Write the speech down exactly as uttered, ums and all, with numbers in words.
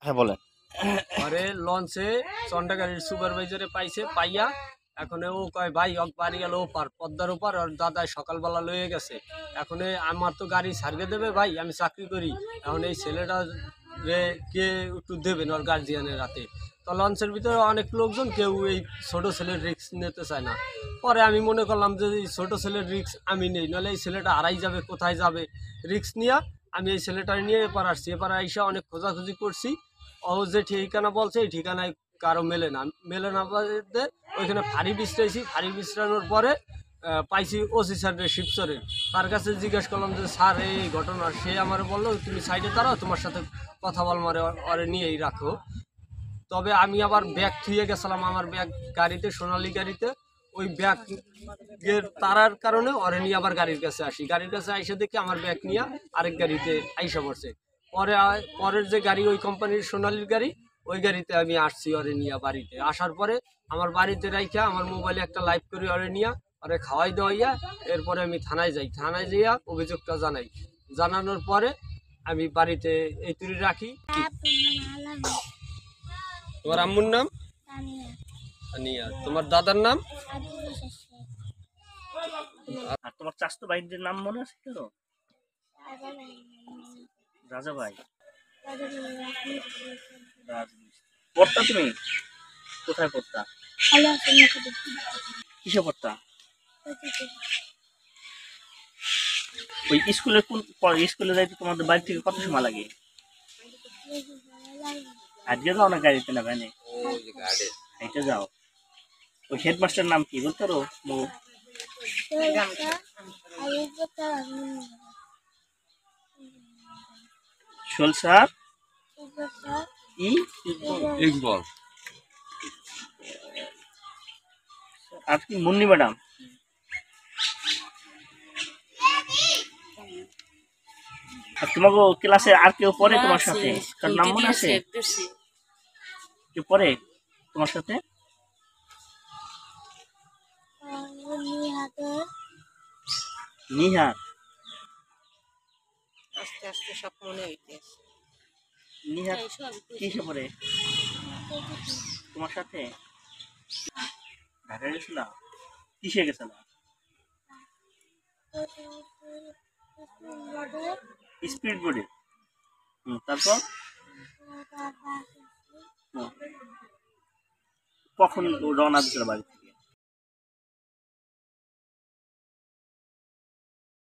হ্যাঁ বলেন। পরে লঞ্চে চন্ডাগাড়ির সুপারভাইজারে পাইছে, পাইয়া এখন ও কয় ভাই অক বাড়ি গেল ওপার পদ্মার ওপার, ওর দাদাই সকালবেলা লয়ে গেছে। এখন এই আমার তো গাড়ি ছাড়কে দেবে ভাই, আমি চাকরি করি, এখন এই ছেলেটা রে কে একটু দেবেন ওর গার্জিয়ানের রাতে। তো লঞ্চের ভিতরে অনেক লোকজন, কেউ এই ছোট ছেলের রিস্ক নিতে চায় না। পরে আমি মনে করলাম যে এই ছোট ছেলের রিস্ক আমি নেই, নাহলে এই ছেলেটা হারাই যাবে, কোথায় যাবে। রিস্ক নিয়ে আমি এই ছেলেটা নিয়ে এপার আসছি। এপার আইসা অনেক খোঁজাখুঁজি করছি, ও যে ঠিকানা বলছে এই ঠিকানায় কারো মেলে না, মেলে না বলতে ওইখানে ফাঁড়ি বিছড়াইছি। ফাঁড়ি বিছড়ানোর পরে আহ, পাইছি ওসি স্যারের শিবচরের। তার কাছে জিজ্ঞেস করলাম যে স্যার এই ঘটনা, সে আমার বললো তুমি সাইডে দাঁড়াও, তোমার সাথে কথা বল, মারে ওরে নিয়েই রাখো। তবে আমি আবার ব্যাগ থুয়ে গেছিলাম আমার ব্যাগ গাড়িতে, সোনালী গাড়িতে। ওই ব্যাগের তারার কারণে ওরে নিয়ে আবার গাড়ির কাছে আসি। গাড়ির কাছে আইসে দেখি আমার ব্যাগ নিয়ে আরেক গাড়িতে আইসা পড়ছে। পরে আ- পরের যে গাড়ি ওই কোম্পানির সোনালীর গাড়ি, ওই গাড়িতে আমি আসছি ওরে নিয়ে বাড়িতে। আসার পরে আমার বাড়িতে রাইখা আমার মোবাইলে একটা লাইভ করি ওরে নিয়ে, ওরে খাওয়াই দেওয়াইয়া এরপরে আমি থানায় যাই। থানায় যাইয়া অভিযোগটা জানাই। জানানোর পরে আমি বাড়িতে এই তুলি রাখি। তোমার আম্মুর নাম? আনিয়া। তোমার দাদার নাম? আর তোমার চাচাতো ভাইদের নাম মনে আছে তো? রাজা ভাই। পড়তা তুমি? কোথায় পড়তা? কিসে পড়তা? ওই স্কুলে কোন স্কুলে যাইতে তোমাদের বাড়ি থেকে কত সময় লাগে? আজকে যাও না গাড়িতে না ভ্যানে? হেঁটে যাও। ওই হেডমাস্টার নাম কি বলতে পারো? শোল স্যার ই ইকবল। আর কি মুন্নি ম্যাডাম? আর তোমাকে ক্লাসে আর কেউ পড়ে তোমার সাথে? তার নাম মনে আছে? কেউ পড়ে তোমার সাথে? নিহার। আস্তে আস্তে সব মনে হইতেছে। নিহার কিসে পড়ে তোমার সাথে? ঢাকা গেছিল? কিসে গেছিল? স্পিড বোর্ডে। হুম, তারপর কখন রওনা দিছিল বাড়ি?